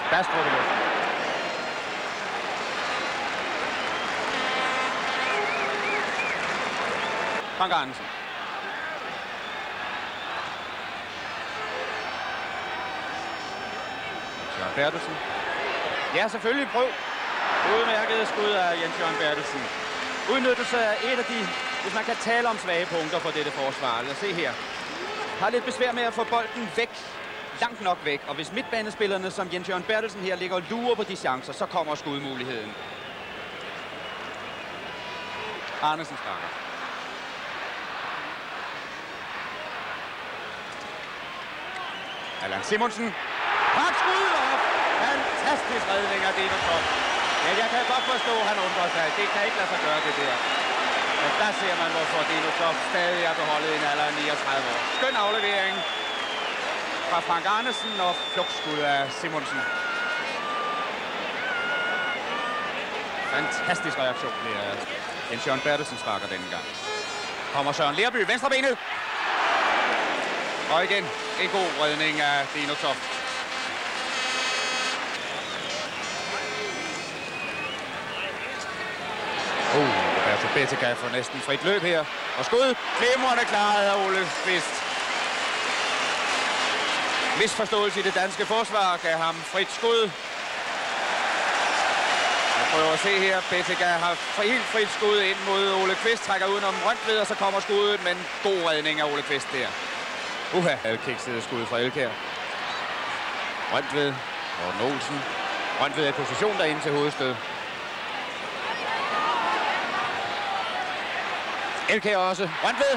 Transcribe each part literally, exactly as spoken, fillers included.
Bastrup i luften. Frank Andersen. Jørgen Bertelsen. Ja, selvfølgelig prøv. Udmærket skud af Jens-Jørgen Bertelsen. Udnyttelse af et af de, hvis man kan tale om svage punkter for dette forsvar. Lad os se her. Har lidt besvær med at få bolden væk. Langt nok væk. Og hvis midtbanespillerne som Jens-Jørgen Bertelsen her ligger og lurer på de chancer, så kommer skudmuligheden. Arnesen sparker. Allan Simonsen. Pak skud op! Fantastisk redning af Dino Toft. Ja, jeg kan godt forstå, at han undrer sig. Det kan ikke lade sig gøre det der. Men der ser man, hvorfor Dino Toft stadig er beholdet i en alder af niogtredive år. Skøn aflevering fra Frank Andersen og flugtskud af Simonsen. Fantastisk reaktion her. Jens-Jørgen Bertelsen sparker denne gang. Kommer Søren Lerby, venstrebenet. Og igen en god redning af Dino Toft. Uh, Roberto Bettega får næsten frit løb her. Og skud. Glimrende klaret af Ole Kvist. Misforståelse i det danske forsvar gav ham frit skud. Jeg prøver at se her. Bettega har helt frit skud ind mod Ole Kvist. Trækker udenom Røntved, og så kommer skuddet. Men god redning af Ole Kvist der. Uha, kiksede skud fra Elkjær. Røntved. Morten Olsen. Røntved er i position derinde til hovedstød. Elkjær også. Røntved.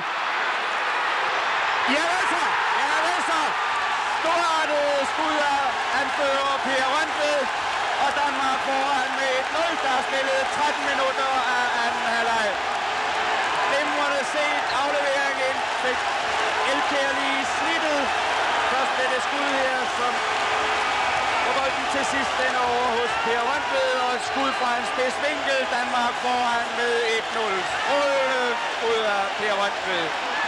Ja, vel så! Ja, vel så! Storartet skud af anfører Per Røntved. Og Danmark foran med et nul, der har spillet tretten minutter af anden halvleg. Glimrende set aflevering ind. Fik Elkjær lige snittet. Først blev det skud her, som og bolden til sidst den over hos Per Røntved, og et skud fra en spidsvinkel. Danmark foran med et nul. Strålende skud af Per Røntved.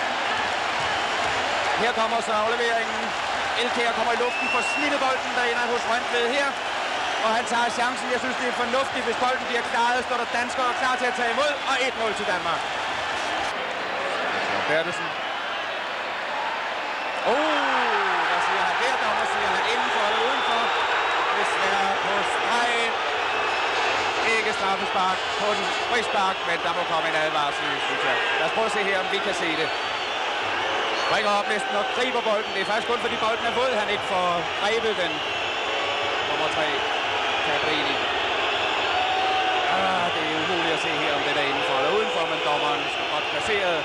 Her kommer så afleveringen. Elkjær kommer i luften for snittebolden, der ender hos Røntved her. Og han tager chancen. Jeg synes, det er fornuftigt, hvis bolden bliver klaret. Står der danskere klar til at tage imod, og et nul til Danmark. Bertelsen. Oh, hvad siger han der? Dommer siger han indenfor eller udenfor. Desværre på stregen. Ikke straffespark, på en frispark, men der må komme en advarsel, synes jeg. Lad os prøve at se her, om vi kan se det. Bringer op næsten og griber bolden. Det er faktisk kun fordi bolden er våd, han ikke får grebet den. Nummer tre, Cabrini. Ah, det er umuligt at se her, om det er indenfor eller udenfor, men dommeren skal godt placeret.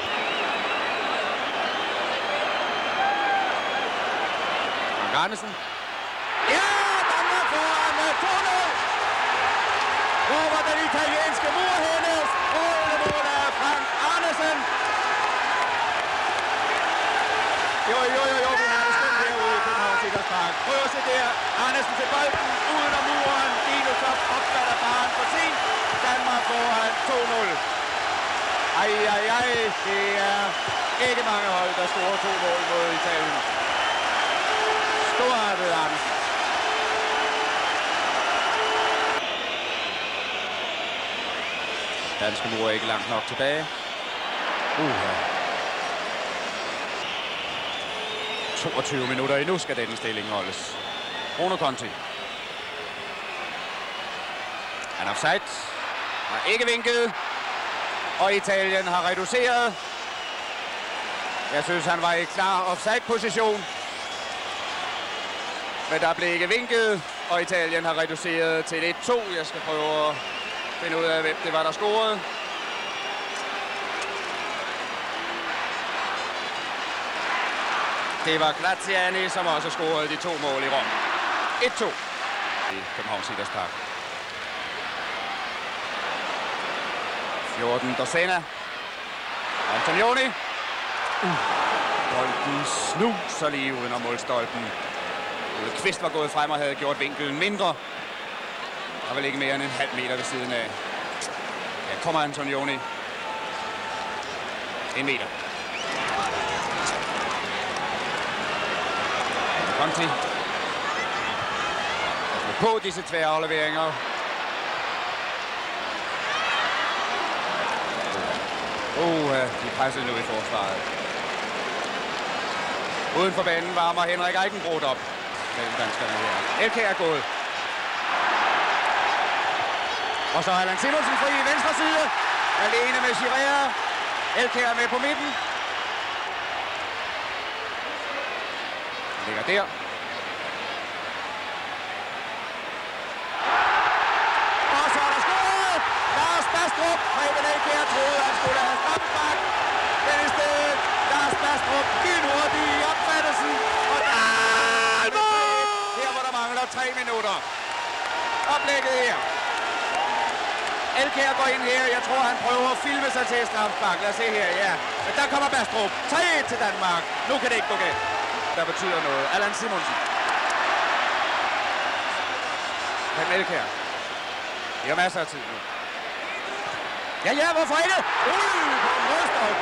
Frank Andersen. Ja, Danmark foran med to nul! Over den italienske murhænde. Strålende mål af Frank Andersen. Jo, jo, jo, jo, vi har det skønt herude i Københavns Idrætspark. Prøv at se der. Andersen til bolden, uden om muren. Dino Toft opfatter faren for sin. Danmark foran to nul. Ej, ej, ej. Det er ikke mange hold, der scorer to mål mod Italien. Storartet Andersen. Danske mur er ikke langt nok tilbage. Uh-huh. toogtyve minutter endnu skal denne stilling holdes. Bruno Conti. Han er offside. Har ikke vinket. Og Italien har reduceret. Jeg synes, han var i klar offside-position. Men der blev ikke vinket. Og Italien har reduceret til et to. Jeg skal prøve at finde ud af, hvem det var, der scorede. Det var Graziani, som også scorede de to mål i Rom. et to i Københavns Idrætspark. fjorten Dossena. Antonioni. Uh. Bolden snuser lige uden om målstolpen. Ole Kvist var gået frem og havde gjort vinkelen mindre. Der var vel ikke mere end en halv meter ved siden af. Her kommer Antonioni. En meter. Conti. på disse tværafleveringer. Uh, de presser nu i forsvaret. Uden for banen varmer Henrik Eikenbrodt op mellem danskerne her. Elkjær er gået. Og så er Allan Simonsen fri i venstre side. Alene med Chirea. Elkjær med på midten. Ligger der. Og så er der scoret! Lars Bastrup. Preben Elkjær troede, han skulle have straffespark. Men i stedet Lars Bastrup lynhurtig i opfattelsen. Og der er mål! Her hvor der mangler tre minutter. Oplægget her. Elkjær går ind her. Jeg tror, han prøver at filme sig til straffespark. Lad os se her, ja. Men der kommer Bastrup. tre et til Danmark. Nu kan det ikke gå galt. Der betyder noget. Allan Simonsen. Preben Elkjær. Vi har masser af tid nu. Ja, ja, hvorfor ikke? Ui, på målstolpen.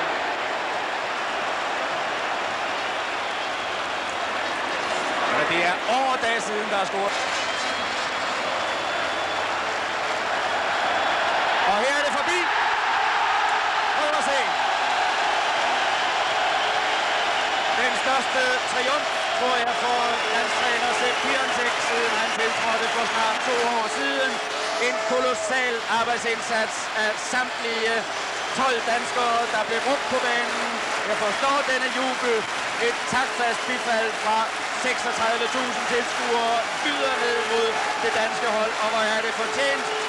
Ja, det er over dag siden, der er scoret. Og her er det forbi. Prøv at se. Den største triumf, tror jeg, for landstræner Sepp Piontek, siden han tiltrådte for snart to år siden. En kolossal arbejdsindsats af samtlige tolv danskere, der blev brugt på banen. Jeg forstår denne jubel. Et taktfast bifald fra seksogtredive tusind tilskuere byder ned mod det danske hold. Og hvor er det fortjent.